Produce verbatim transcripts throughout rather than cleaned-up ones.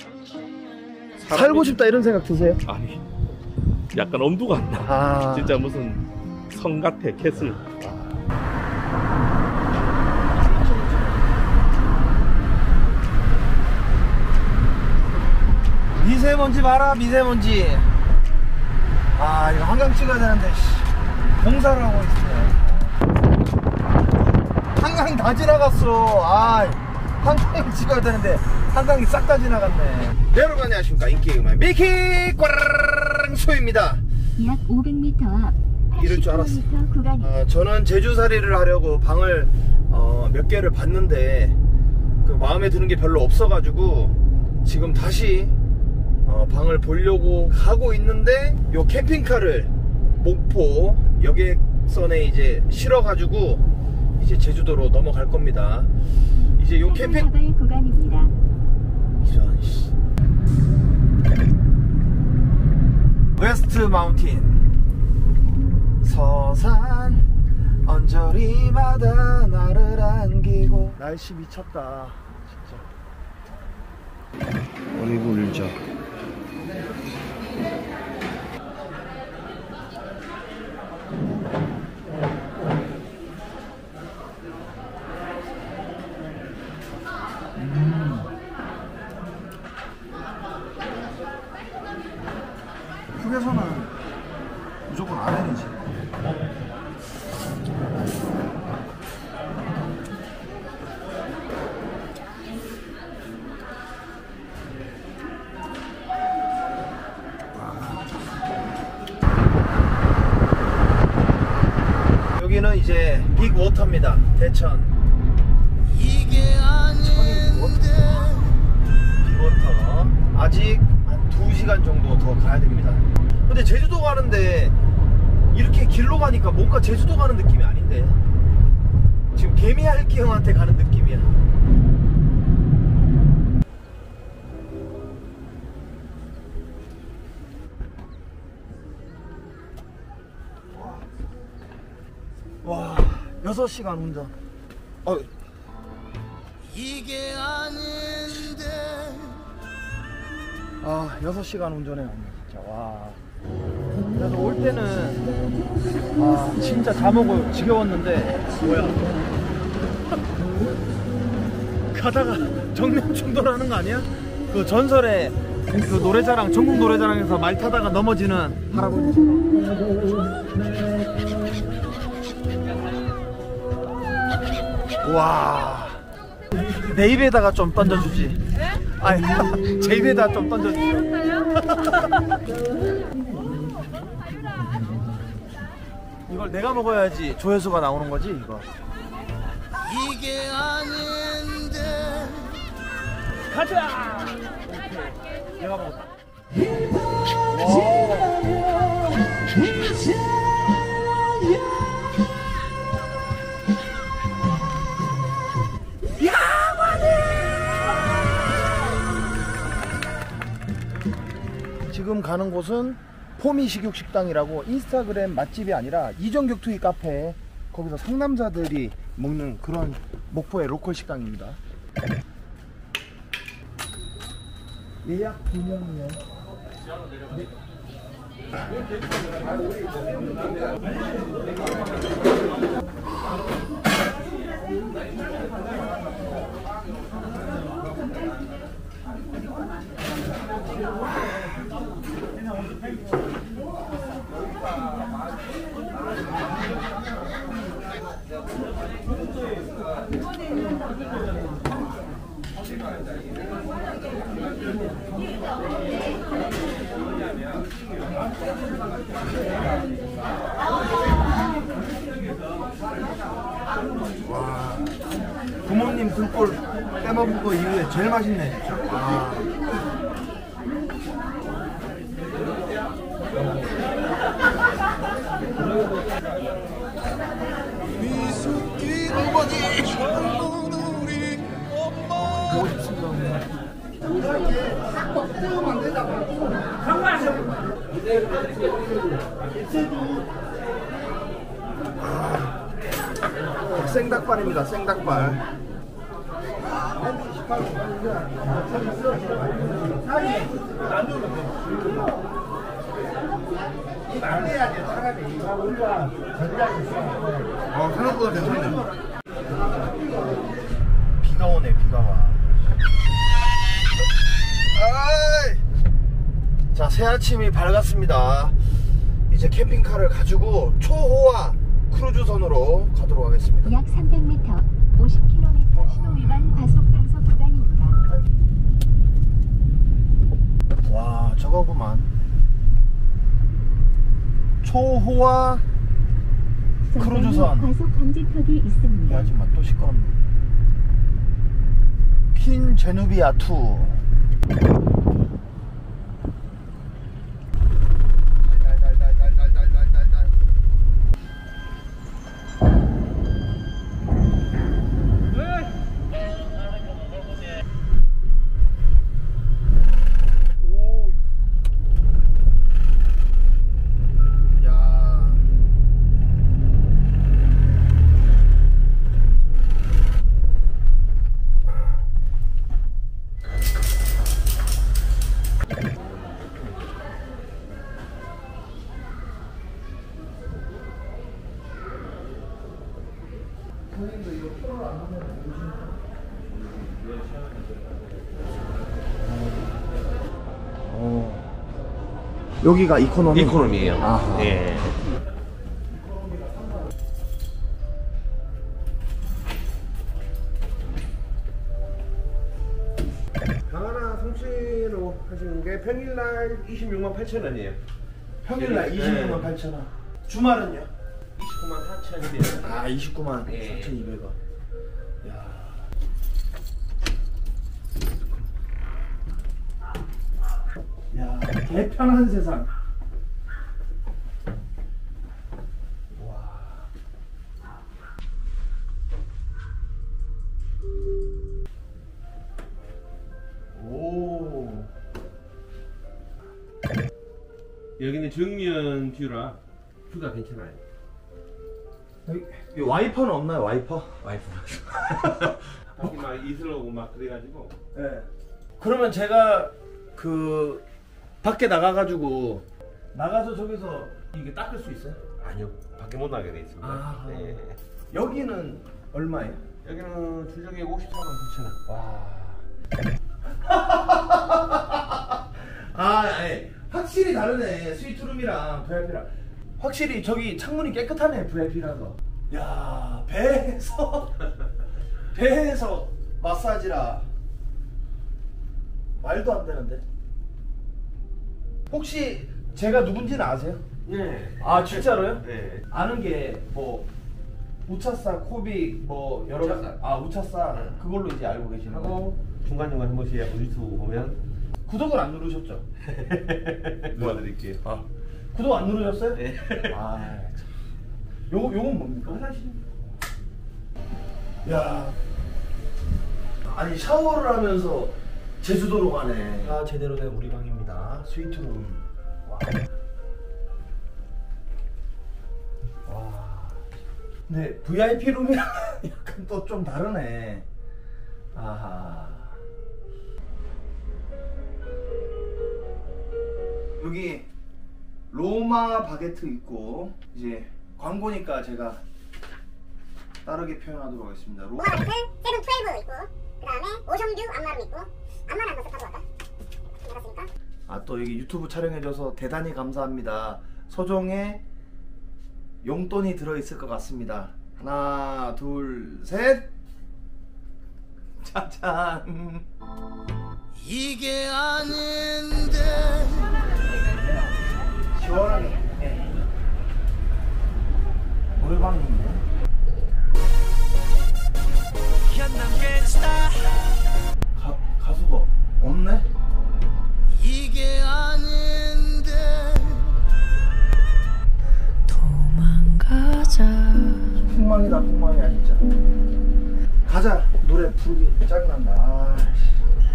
살고 싶다 이런 생각 드세요? 아니, 약간 엄두가 안 나. 아. 진짜 무슨 성 같아, 캐슬. 미세먼지 봐라, 미세먼지. 아, 이거 한강 찍어야 되는데 씨, 공사를 하고 있어요. 한강 다 지나갔어. 아, 한강을 찍어야 되는데 한강이 싹 다 지나갔네. 네, 여러분 안녕하십니까. 인기의 미키 꽝소입니다. 약 오백 미터 앞 이럴 줄 알았어. 구간. 어, 저는 제주살이를 하려고 방을 어, 몇 개를 봤는데 그 마음에 드는 게 별로 없어가지고 지금 다시 어, 방을 보려고 하고 있는데 요 캠핑카를 목포 여객선에 이제 실어가지고 이제 제주도로 넘어갈 겁니다. 이제 요 캠핑 구간입니다. 이런 씨. 웨스트 마운틴 서산 언저리마다 나를 안기고. 날씨 미쳤다 진짜. 어리굴젓 음. 휴게소는 무조건 아멘이지. 여기는 이제 빅워터입니다. 대천. 이게 아닌데. 빅워터. 아직 한 두 시간 정도 더 가야 됩니다. 근데 제주도 가는데 이렇게 길로 가니까 뭔가 제주도 가는 느낌이 아닌데. 지금 개미핥기 형한테 가는 느낌이야. 와, 여섯 시간 운전. 어. 이게 아닌데. 아, 여섯 시간 운전해요, 진짜. 와. 그래서 올 때는 아, 진짜 자먹고 지겨웠는데 뭐야? 가다가 정면 충돌하는 거 아니야? 그 전설의 그 노래자랑, 전국 노래자랑에서 말 타다가 넘어지는 할아버지. 와, 내 입에다가 좀 던져주지. 아니, 제 입에다가 좀 던져주지. 이걸 내가 먹어야지 조회수가 나오는 거지, 이거. 이게 아닌데. 가자. 내가 먹었다. 지금 가는 곳은 포미 식육식당이라고 인스타그램 맛집이 아니라 이정격투기 카페, 거기서 상남자들이 먹는 그런 목포의 로컬 식당입니다. 예약 두 명이요. 네. 와, 부모님 등골 빼먹은 거 이후에 제일 맛있네 진짜. 와. 미숙이 어머니 보고 싶습니다. 아, 생닭발입니다. 생닭발. 어, 생각보다 괜찮네. 비가 오네, 비가 와. 아이! 자, 새 아침이 밝았습니다. 이제 캠핑카를 가지고 초호화 크루즈선으로 가도록 하겠습니다. 약 삼백 미터, 오십 킬로미터 신호위반 과속 단속 구간입니다. 와, 저거구만. 초호화 크루즈선. 과속 감지턱이 있습니다. 하지마, 또 시끄럽네. 퀸 제누비아 투. 달달달달달달달달달. 오. 야. 어. 여기가 이코노미? 이코노미예요. 아하. 예. 방 하나 성취로 하시는 게 평일날 이십육만 팔천 원이에요. 평일날 네. 이십육만 팔천 원. 주말은요? 이십구만 사천이에요. 아, 이십구만 네. 사천이백 원. 야. 야, 개편한 세상. 와. 오. 여기는 정면 뷰라 뷰가 괜찮아요. 여기, 여기 와이퍼는 없나요? 와이퍼? 와이프. 밖에 막 이슬 오고 막 그래가지고. 네. 그러면 제가 그 밖에 나가가지고 나가서 저기서 이게 닦을 수 있어요? 아니요, 밖에 못 나가게 돼 있습니다. 아. 네. 여기는 얼마예요? 여기는 출력이 오십사만 구천 원. 와. 아, 아니, 확실히 다르네. 스위트룸이랑 브이아이피랑. 확실히 저기 창문이 깨끗하네, 브이아이피라서. 야, 배에서 배에서 마사지라 말도 안 되는데. 혹시 제가 누군지는 아세요? 네. 아, 진짜로요? 네. 아는 게 뭐 우차사, 코빅 뭐 여러 가지. 우차사. 아, 우차사. 네. 그걸로 이제 알고 계시는 거예요? 하고 중간중간 한 번씩 유튜브 보면 구독을 안 누르셨죠? 도와드릴게요. 아, 구독 안 누르셨어요? 네. 아, 참. 요거 요건 뭡니까? 사실 야, 아니 샤워를 하면서 제주도로 가네. 아, 제대로 된 우리 방입니다. 스위트룸. 와. 와. 근데 브이아이피 룸이랑 약간 또 좀 다르네. 아하. 여기 로마 바게트 있고 이제 광고니까 제가 다르게 표현하도록 하겠습니다. 로... 로마 바게트 세븐 트웰브 있고 그 다음에 오션뷰 안마름 있고 안마를 한번 쓱 가져갈까? 알았으니까 아, 또 여기 유튜브 촬영해줘서 대단히 감사합니다. 서종에 용돈이 들어있을 것 같습니다. 하나, 둘, 셋. 짜잔. 이게 아닌데. 시원하게. 네. 노래방인데. 가, 가수가 없네? 이게 아닌데. 도망가자. 풍망이다, 풍망이야 진짜. 가자. 노래 부르기 짜증난다. 아이씨.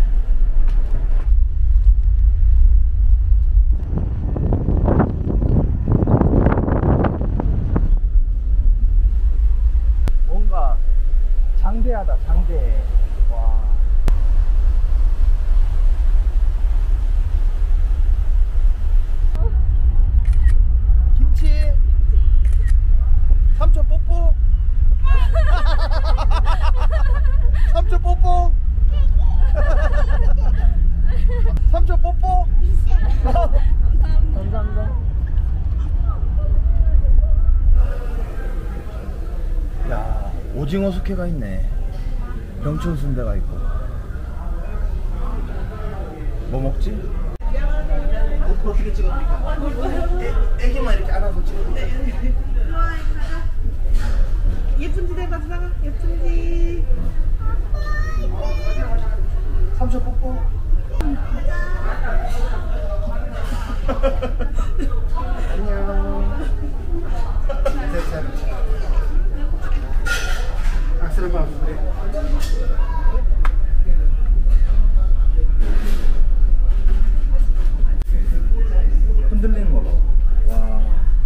뭔가 장대하다, 장대. 와. 삼촌 뽀뽀. 삼촌 뽀뽀. 감사합니다. 야, 오징어 숙회가 있네. 병천 순대가 있고. 뭐 먹지? 어떻게 찍어드릴까? 애, 애기만 이렇게 안아서 찍어드릴까? 예쁜지 내가 나가. 예쁜지. 삼촌 뽀뽀. 안녕. 악셀을 봐. 흔들리는 거 봐. 와.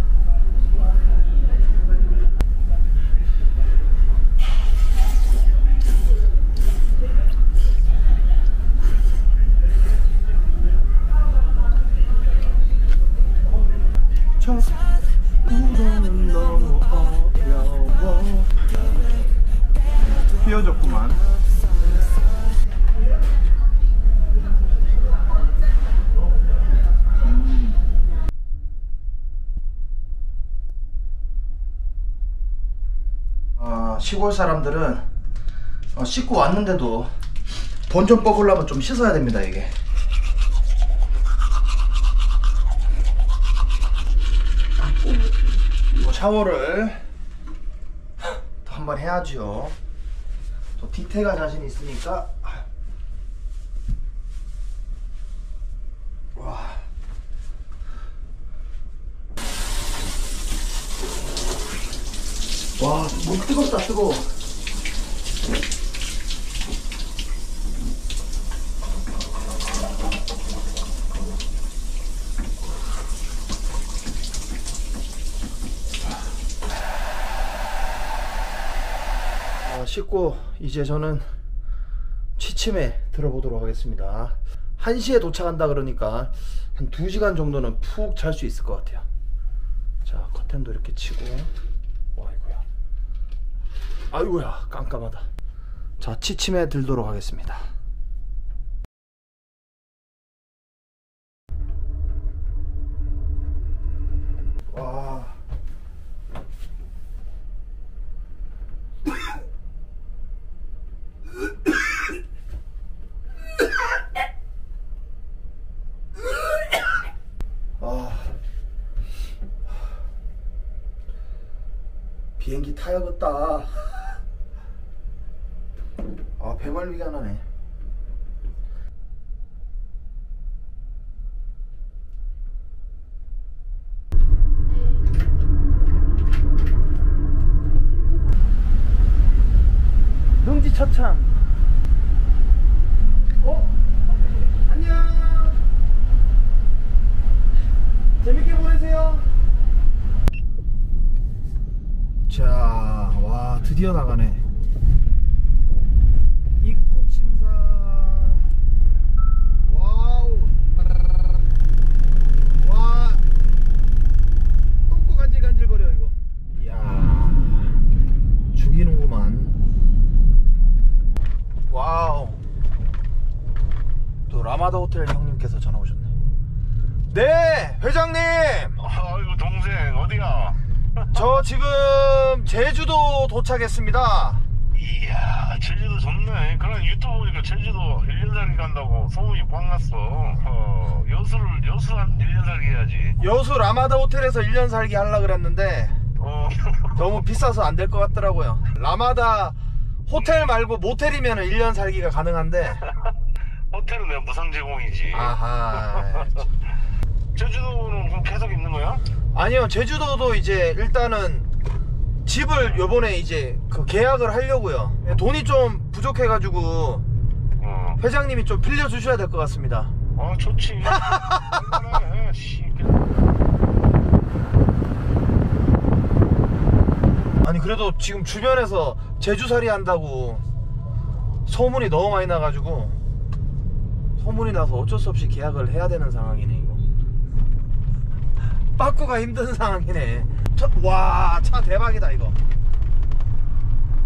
첫 우정은 너무 어려워. 휘어졌구만. 음. 아, 시골 사람들은 어, 씻고 왔는데도 돈 좀 뽑으려면 좀 씻어야 됩니다. 이게 샤워를 또 한번 해야죠. 또 디테가 자신 있으니까. 와. 와, 목 뜨겁다, 뜨거워. 씻고 이제 저는 취침에 들어보도록 하겠습니다. 한 시에 도착한다 그러니까 한 두 시간 정도는 푹 잘 수 있을 것 같아요. 자, 커튼도 이렇게 치고. 아이고야, 아이고야, 깜깜하다. 자, 취침에 들도록 하겠습니다. 와. 비행기 타야겠다. 아, 배멀미가 나네. 능지처참. 어? 안녕. 재밌게 보내세요. 자, 와, 드디어 나가네. 입국 심사. 와우. 와, 똥꼬 간질간질거려 이거. 이야, 죽이는구만. 와우. 또 라마다 호텔 형님께서 전화 오셨네. 네, 회장님. 아이고 동생 어디야? 저 지금 제주도 도착했습니다. 이야 제주도 좋네. 그런 유튜브 보니까 제주도 일 년 살기 간다고 소문이 꽉 났어. 어, 여수를 여수 한 일 년 살기 해야지. 여수 라마다 호텔에서 일 년 살기 하려고 그랬는데 어. 너무 비싸서 안 될 것 같더라고요. 라마다 호텔 말고 모텔이면 일 년 살기가 가능한데 호텔은 내가 무상 제공이지. 아하. 제주도는 그럼 계속 있는 거야? 아니요, 제주도도 이제 일단은 집을 요번에 이제 그 계약을 하려고요. 돈이 좀 부족해가지고 어. 회장님이 좀 빌려주셔야 될 것 같습니다. 어 좋지. 얼마나 해, 씨. 아니 그래도 지금 주변에서 제주살이 한다고 소문이 너무 많이 나가지고 소문이 나서 어쩔 수 없이 계약을 해야 되는 상황이네 이거. 빠꾸가 힘든 상황이네. 와, 차 대박이다 이거.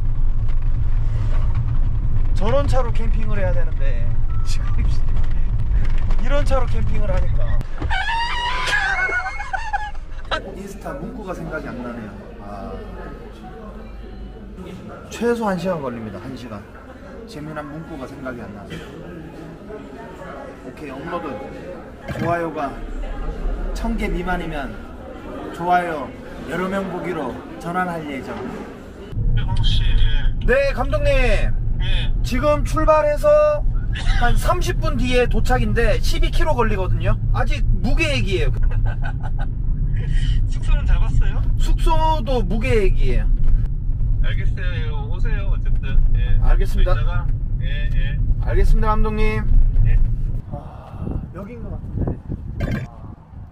저런 차로 캠핑을 해야 되는데 지금 이런 차로 캠핑을 하니까 인스타 문구가 생각이 안 나네요. 아, 최소 한 시간 걸립니다. 한 시간. 재미난 문구가 생각이 안 나네요. 오케이, 업로드. 좋아요가 천 개 미만이면 좋아요 여러 명 보기로 전환할 예정. 혹시 예. 네, 감독님. 예. 지금 출발해서 한 삼십 분 뒤에 도착인데 십이 킬로미터 걸리거든요. 아직 무계획이에요. 숙소는 잡았어요? 숙소도 무계획이에요. 알겠어요. 예, 오세요. 어쨌든. 예. 알겠습니다. 이따가, 예, 예. 알겠습니다, 감독님. 예. 아, 여긴 것 같은데. 아.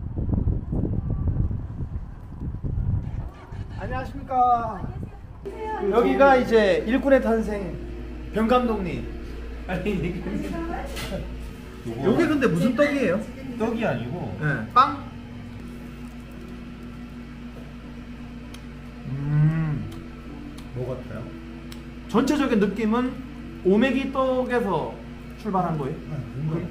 안녕하십니까. 여기가 이제 일꾼의 탄생 병 감독님. 아니 요게 근데 무슨 떡이에요? 떡이 아니고 네, 빵? 음, 뭐 같아요? 전체적인 느낌은 오메기 떡에서 출발한 거예요? 뭔가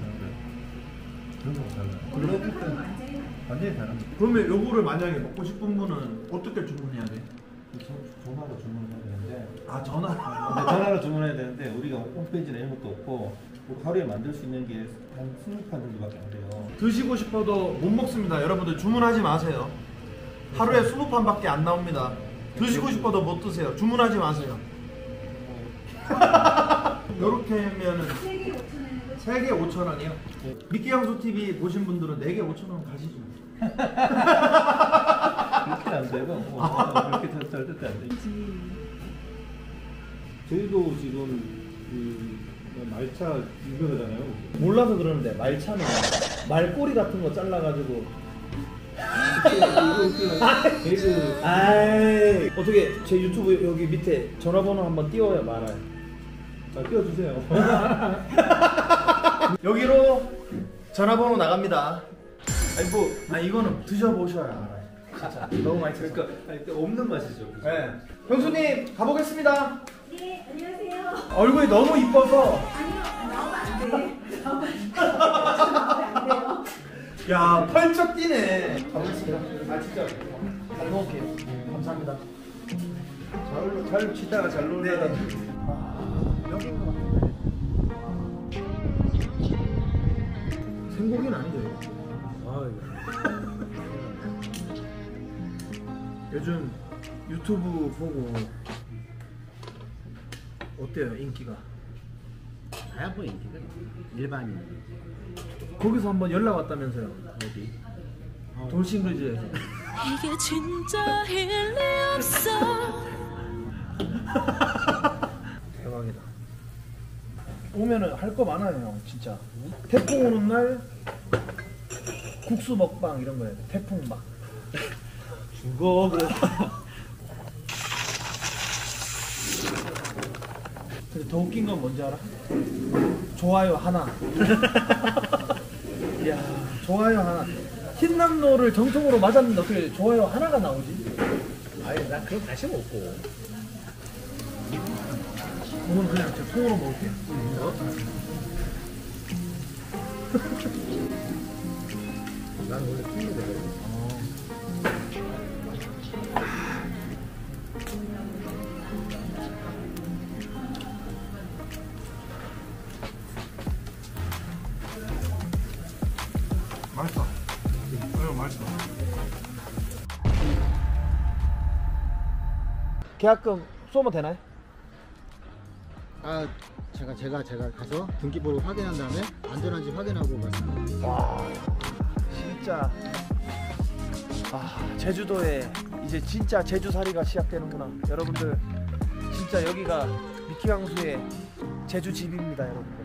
다른데? 그런 거 달라요. 그럼 완전히 다른 거. 그러면 요거를 만약에 먹고 싶은 분은 어떻게 주문해야 돼? 전화로 주문해야 되는데 아, 전화? 근데 전화로 주문해야 되는데 우리가 홈페이지나 이런 것도 없고 뭐 하루에 만들 수 있는 게 한 이십 판 정도밖에 안 돼요. 드시고 싶어도 못 먹습니다. 여러분들 주문하지 마세요. 하루에 이십 판밖에 안 나옵니다. 드시고 싶어도 못 드세요. 주문하지 마세요. 요렇게 하면은 세 개 오천 원이요? 미끼양수 티비 보신 분들은 네 개 오천 원 가시죠. 그렇게 안 되고 뭐, 그렇게 절대 안 돼. 저희도 지금 그 말차 유명하잖아요. 몰라서 그러는데 말차는 말꼬리 같은 거 잘라가지고 그 아이, 어떻게 제 유튜브 여기 밑에 전화번호 한번 띄워요, 말아요? 아, 띄워주세요. 여기로 전화번호 나갑니다. 아니 뭐, 아 이거는 드셔보셔야 알아요. 진짜 너무 맛있어요. 그러니까 아니, 없는 맛이죠. 그죠? 네. 형수님 가보겠습니다. 네, 안녕하세요. 얼굴이 너무 이뻐서. 아니요, 나오면 안 돼. 나오면 안 돼요. 야, 펄쩍 뛰네. 가보겠습니다. 아 진짜 잘 먹을게요. 감사합니다. 잘, 잘 치다가 잘 놀다가 아, 여기인 것 같은데. 생고기는 아니죠. 아, 요즘 유튜브 보고 어때요, 인기가? 다양한 인기가 일반인. 거기서 한번 연락 왔다면서요? 어디? 돌싱글즈에서. 이게 진짜 일리 없어. 대박이다. 오면은 할 거 많아요, 형. 진짜. 태풍 오는 날 국수 먹방 이런 거 해야 돼. 태풍 막 죽어 그래. 근데 더 웃긴 건 뭔지 알아? 좋아요 하나. 이야, 좋아요 하나. 흰남노를 정통으로 맞았는데 어떻게 좋아요 하나가 나오지? 아니 난 그런 관심 없고. 오늘 그냥 제 통으로 먹을게요. 난 원래 풍류가 돼. 맛있다. 응, 맛있다. 계약금 쏘면 되나요? 아 제가 제가 제가 가서 등기부를 확인한 다음에 안전한지 확인하고 말씀드릴게요. 와, 진짜. 아, 제주도에 이제 진짜 제주살이가 시작되는구나. 여러분들, 진짜 여기가 미키강수의 제주집입니다, 여러분들.